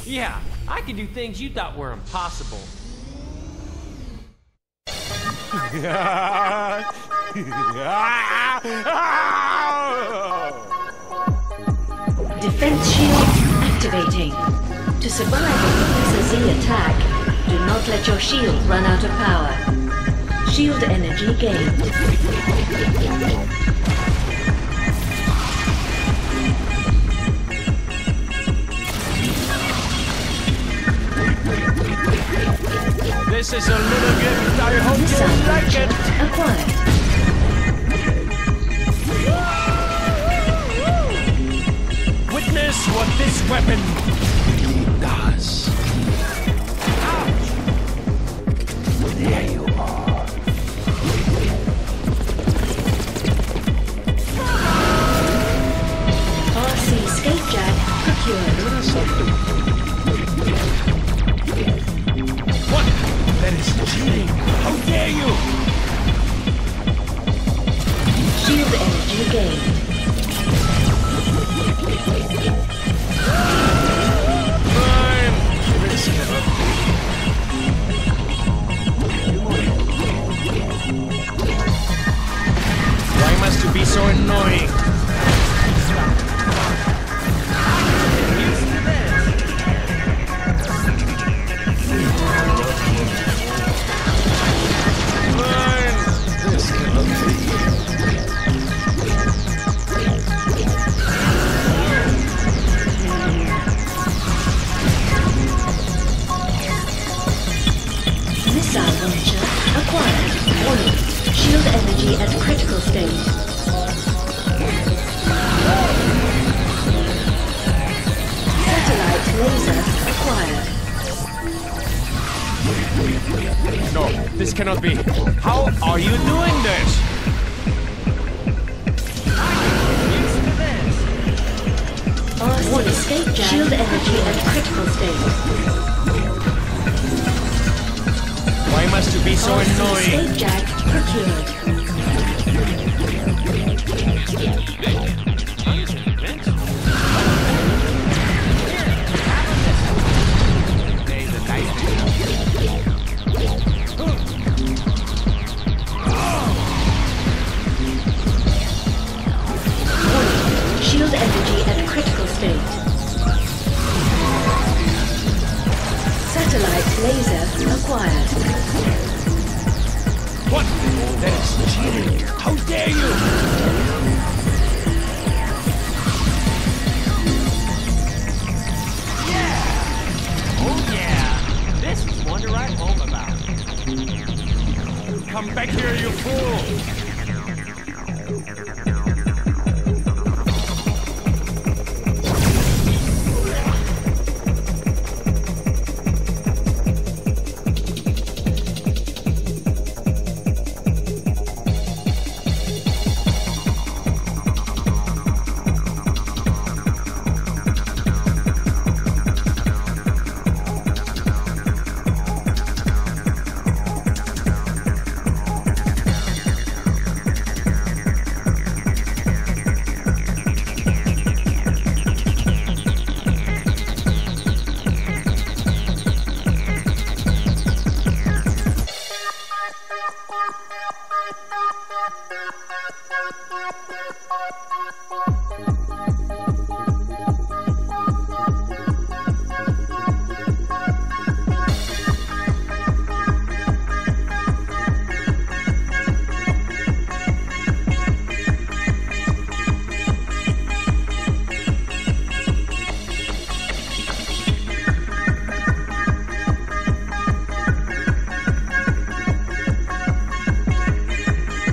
Yeah, I can do things you thought were impossible. Defense shield activating. To survive a Professor Z attack, do not let your shield run out of power. Shield energy gained. This is a little gift. I hope you like it. Acquired. Witness what this weapon does. Ouch! There you are. RC skate jack procured. What? That is cheating. How dare you? Shield energy gained. Fine. This cannot be. Why must you be so annoying? Fine. This cannot be. Missile launcher acquired. Warning. Shield energy at critical state. Satellite laser acquired. No, this cannot be. How are you doing this? RC escape jack. Shield energy at critical state. Why must you be so RC annoying? escape jack procured. Shield energy